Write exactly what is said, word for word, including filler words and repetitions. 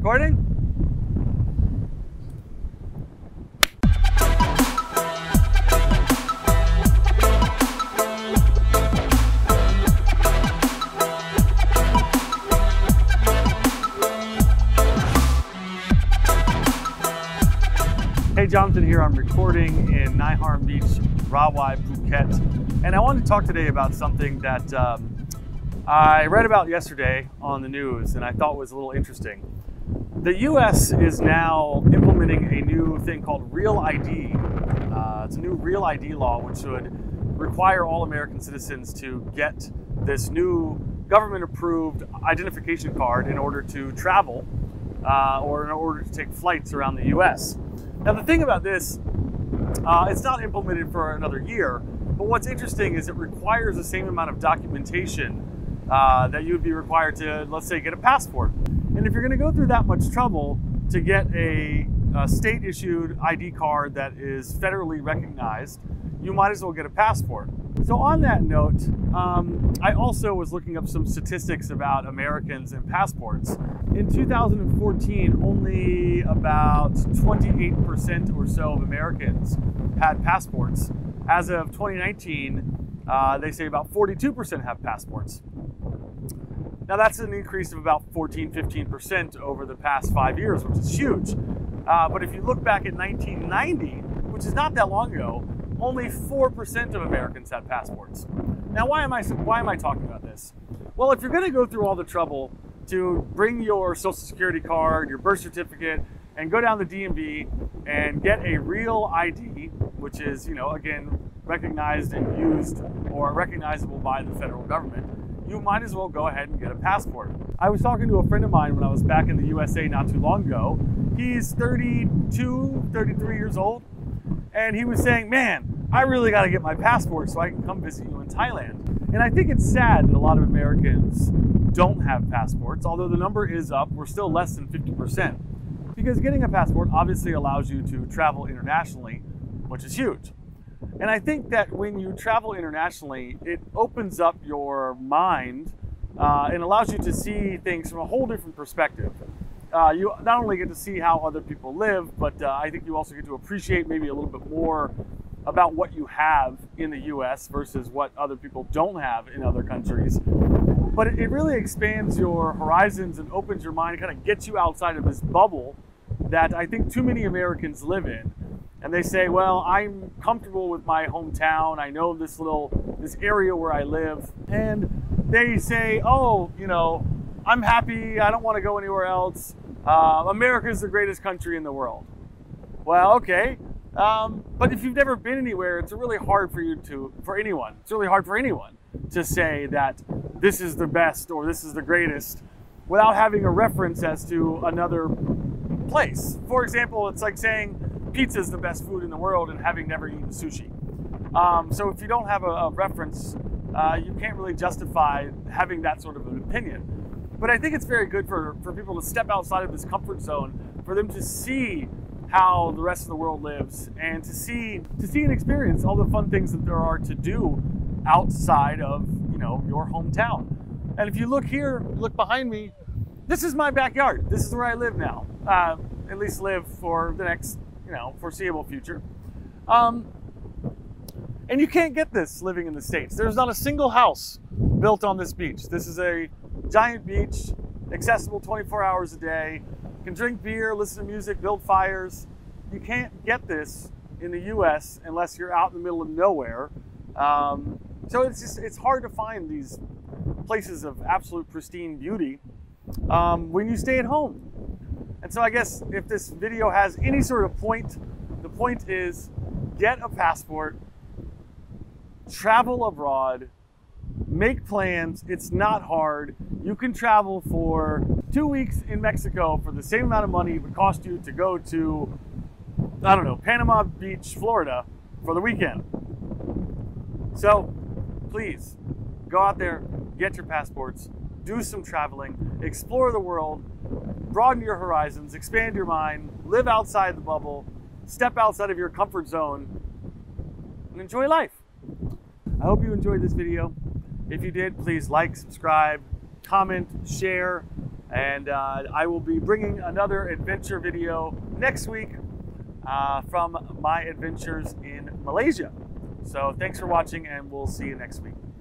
Recording? Hey, Jonathan here. I'm recording in Nai Harm Beach, Rawai, Phuket. And I wanted to talk today about something that um, I read about yesterday on the news and I thought was a little interesting. The U S is now implementing a new thing called Real I D. Uh, it's a new Real I D law which would require all American citizens to get this new government-approved identification card in order to travel uh, or in order to take flights around the U S. Now the thing about this, uh, it's not implemented for another year, but what's interesting is it requires the same amount of documentation uh, that you would be required to, let's say, get a passport. And if you're going to go through that much trouble to get a, a state-issued I D card that is federally recognized, you might as well get a passport. So on that note, um, I also was looking up some statistics about Americans and passports. In two thousand fourteen, only about twenty-eight percent or so of Americans had passports. As of twenty nineteen, uh, they say about forty-two percent have passports. Now that's an increase of about fourteen, fifteen percent over the past five years, which is huge. Uh, but if you look back at nineteen ninety, which is not that long ago, only four percent of Americans had passports. Now why am I, why am I talking about this? Well, if you're gonna go through all the trouble to bring your social security card, your birth certificate, and go down the D M V and get a real I D, which is, you know, again, recognized and used or recognizable by the federal government, you might as well go ahead and get a passport. I was talking to a friend of mine when I was back in the U S A not too long ago. He's thirty-two, thirty-three years old, and he was saying, man, I really got to get my passport so I can come visit you in Thailand. And I think it's sad that a lot of Americans don't have passports, although the number is up, we're still less than fifty percent. Because getting a passport obviously allows you to travel internationally, which is huge. And I think that when you travel internationally, it opens up your mind uh, and allows you to see things from a whole different perspective. Uh, you not only get to see how other people live, but uh, I think you also get to appreciate maybe a little bit more about what you have in the U S versus what other people don't have in other countries. But it, it really expands your horizons and opens your mind, kind of gets you outside of this bubble that I think too many Americans live in. And they say, well, I'm comfortable with my hometown. I know this little, this area where I live. And they say, oh, you know, I'm happy. I don't want to go anywhere else. Uh, America is the greatest country in the world. Well, okay. Um, but if you've never been anywhere, it's really hard for you to, for anyone, it's really hard for anyone to say that this is the best or this is the greatest without having a reference as to another place. For example, it's like saying pizza is the best food in the world and having never eaten sushi. Um, so if you don't have a, a reference, uh, you can't really justify having that sort of an opinion. But I think it's very good for, for people to step outside of this comfort zone, for them to see how the rest of the world lives and to see to see and experience all the fun things that there are to do outside of, you know, your hometown. And if you look here, look behind me, this is my backyard. This is where I live now. Uh, at least live for the next, you know, foreseeable future. Um, and you can't get this living in the States. There's not a single house built on this beach. This is a giant beach, accessible twenty-four hours a day. You can drink beer, listen to music, build fires. You can't get this in the U S unless you're out in the middle of nowhere. Um, so it's just, it's hard to find these places of absolute pristine beauty um, when you stay at home. And so I guess if this video has any sort of point, the point is get a passport, travel abroad, make plans. It's not hard. You can travel for two weeks in Mexico for the same amount of money it would cost you to go to, I don't know, Panama Beach, Florida for the weekend. So please go out there, get your passports, do some traveling, explore the world, broaden your horizons, expand your mind, live outside the bubble, step outside of your comfort zone, and enjoy life. I hope you enjoyed this video. If you did, please like, subscribe, comment, share, And uh, I will be bringing another adventure video next week uh, from my adventures in Malaysia. So thanks for watching, and we'll see you next week.